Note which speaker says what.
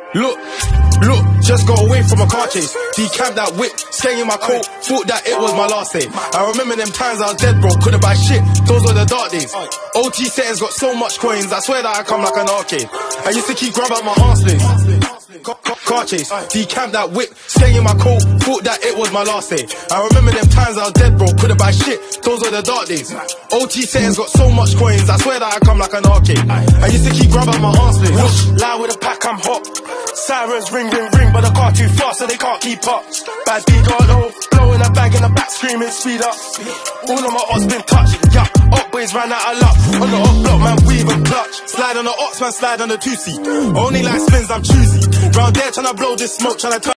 Speaker 1: Look, just got away from a car chase. Decamped that whip, staying in my coat. Thought that it was my last day. I remember them times I was dead broke, couldn't buy shit. Those were the dark days. OT settings got so much coins, I swear that I come like an arcade. I used to keep grub at my aunt's place. Car chase, decamped that whip, staying in my coat. Thought that it was my last day. I remember them times I was dead broke, couldn't buy shit. Those were the dark days. OT settings got so much coins, I swear that I come like an arcade. I used to keep grub at my aunt's place.
Speaker 2: Loud with a pack, I'm hot. Sirens ring, ring, ring, but the car too fast, so they can't keep up. Bad beat got low, blowing a bag in the back, screaming speed up. All of my odds been touched, yeah. Up boys ran out of luck. On the up block, man, weave and clutch. Slide on the ox, man, slide on the 2C. Only like spins, I'm choosy. Round there tryna blow this smoke, tryna